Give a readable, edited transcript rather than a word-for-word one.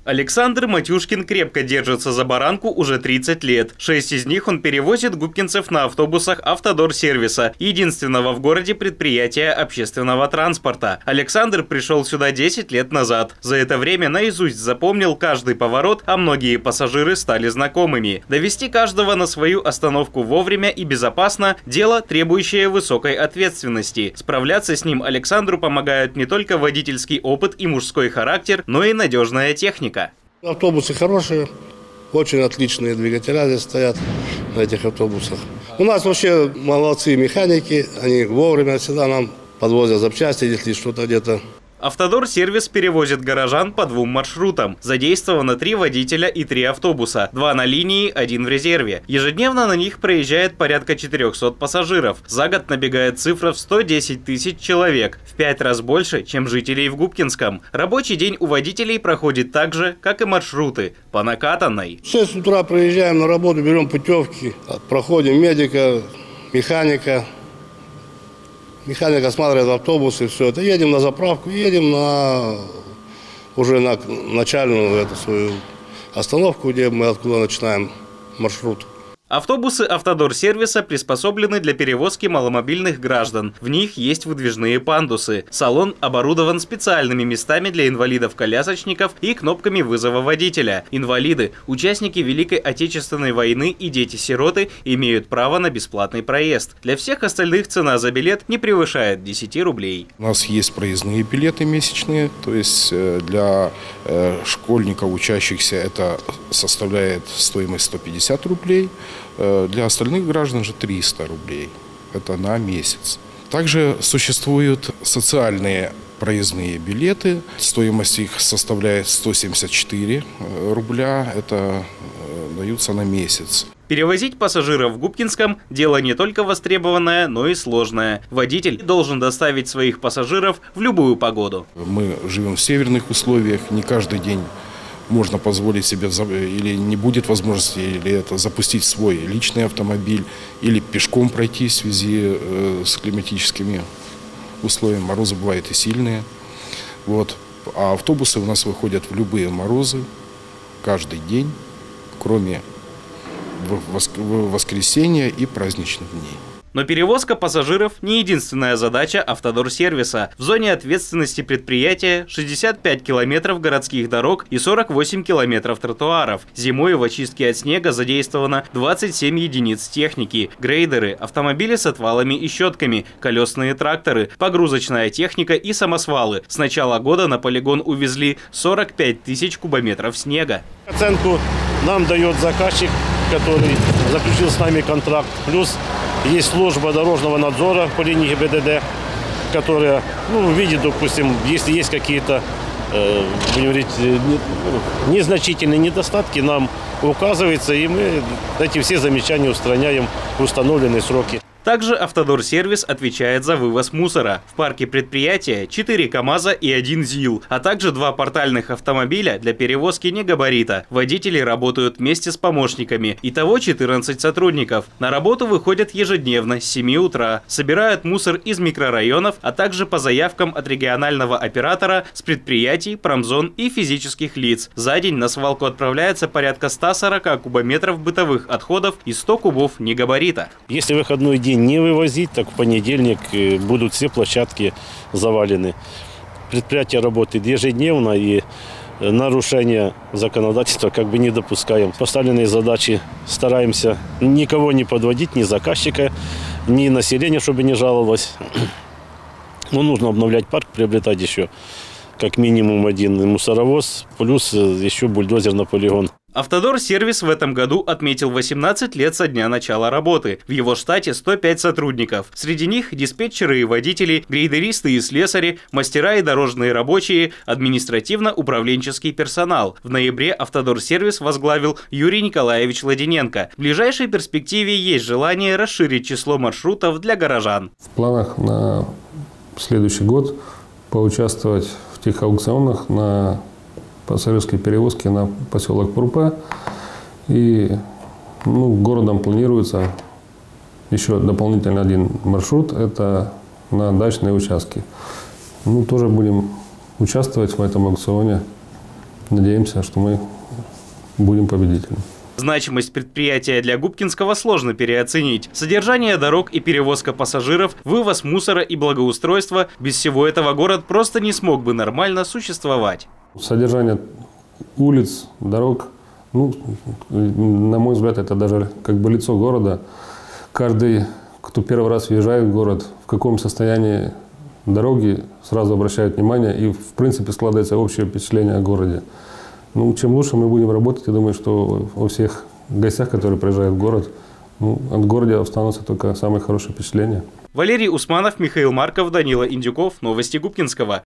Александр Матюшкин крепко держится за баранку уже 30 лет. 6 из них он перевозит губкинцев на автобусах «Автодор-сервиса», единственного в городе предприятия общественного транспорта. Александр пришел сюда 10 лет назад. За это время наизусть запомнил каждый поворот, а многие пассажиры стали знакомыми. Довести каждого на свою остановку вовремя и безопасно – дело, требующее высокой ответственности. Справляться с ним Александру помогают не только водительский опыт и мужской характер, но и надежная техника. Автобусы хорошие, очень отличные двигателя здесь стоят на этих автобусах. У нас вообще молодцы механики, они вовремя всегда нам подвозят запчасти, если что-то где-то. «Автодор-сервис» перевозит горожан по 2 маршрутам. Задействовано 3 водителя и 3 автобуса. 2 на линии, 1 в резерве. Ежедневно на них проезжает порядка 400 пассажиров. За год набегает цифра в 110 тысяч человек. В 5 раз больше, чем жителей в Губкинском. Рабочий день у водителей проходит так же, как и маршруты, по накатанной. В 6 утра приезжаем на работу, берем путевки, проходим медика, механика. Механик осматривает автобусы, все это. Едем на заправку, едем уже на начальную свою остановку, где мы откуда начинаем маршрут. Автобусы «Автодор-сервиса» приспособлены для перевозки маломобильных граждан. В них есть выдвижные пандусы. Салон оборудован специальными местами для инвалидов-колясочников и кнопками вызова водителя. Инвалиды, участники Великой Отечественной войны и дети-сироты имеют право на бесплатный проезд. Для всех остальных цена за билет не превышает 10 рублей. У нас есть проездные билеты месячные, то есть для школьников, учащихся, это составляет стоимость 150 рублей. Для остальных граждан же 300 рублей. Это на месяц. Также существуют социальные проездные билеты. Стоимость их составляет 174 рубля. Это даются на месяц. Перевозить пассажиров в Губкинском – дело не только востребованное, но и сложное. Водитель должен доставить своих пассажиров в любую погоду. Мы живем в северных условиях, не каждый день можно позволить себе, или не будет возможности, или это запустить свой личный автомобиль, или пешком пройти в связи с климатическими условиями. Морозы бывают и сильные. Вот. А автобусы у нас выходят в любые морозы каждый день, кроме воскресенья и праздничных дней. Но перевозка пассажиров не единственная задача «Автодор-сервиса». В зоне ответственности предприятия 65 километров городских дорог и 48 километров тротуаров. Зимой в очистке от снега задействовано 27 единиц техники. Грейдеры, автомобили с отвалами и щетками, колесные тракторы, погрузочная техника и самосвалы. С начала года на полигон увезли 45 тысяч кубометров снега. Оценку нам дает заказчик, который заключил с нами контракт. Плюс есть служба дорожного надзора по линии ГИБДД, которая видит, допустим, если есть какие-то, будем говорить, незначительные недостатки, нам указывается, и мы эти все замечания устраняем в установленные сроки. Также «Автодор-сервис» отвечает за вывоз мусора. В парке предприятия 4 КАМАЗа и 1 ЗИЛ, а также 2 портальных автомобиля для перевозки негабарита. Водители работают вместе с помощниками. Итого 14 сотрудников. На работу выходят ежедневно с 7 утра. Собирают мусор из микрорайонов, а также по заявкам от регионального оператора, с предприятий, промзон и физических лиц. За день на свалку отправляется порядка 140 кубометров бытовых отходов и 100 кубов негабарита. Если выходной день не вывозить, так в понедельник будут все площадки завалены. Предприятие работает ежедневно, и нарушения законодательства как бы не допускаем. Поставленные задачи стараемся никого не подводить, ни заказчика, ни населения, чтобы не жаловалось. Но нужно обновлять парк, приобретать еще как минимум 1 мусоровоз, плюс еще бульдозер на полигон. «Автодор-сервис» в этом году отметил 18 лет со дня начала работы. В его штате 105 сотрудников. Среди них диспетчеры и водители, грейдеристы и слесари, мастера и дорожные рабочие, административно-управленческий персонал. В ноябре «Автодор-сервис» возглавил Юрий Николаевич Ладиненко. В ближайшей перспективе есть желание расширить число маршрутов для горожан. В планах на следующий год поучаствовать в тех аукционах на пассажирской перевозки на поселок Пурпа. И городом планируется еще дополнительно 1 маршрут. Это на дачные участки. Тоже будем участвовать в этом аукционе. надеемся, что мы будем победителями. Значимость предприятия для Губкинского сложно переоценить. Содержание дорог и перевозка пассажиров, вывоз мусора и благоустройство – без всего этого город просто не смог бы нормально существовать. Содержание улиц, дорог, на мой взгляд, это даже как бы лицо города. Каждый, кто первый раз въезжает в город, в каком состоянии дороги, сразу обращает внимание, и в принципе складывается общее впечатление о городе. Чем лучше мы будем работать, я думаю, что у всех гостях, которые приезжают в город, от города останутся только самые хорошие впечатления. Валерий Усманов, Михаил Марков, Данила Индюков. Новости Губкинского.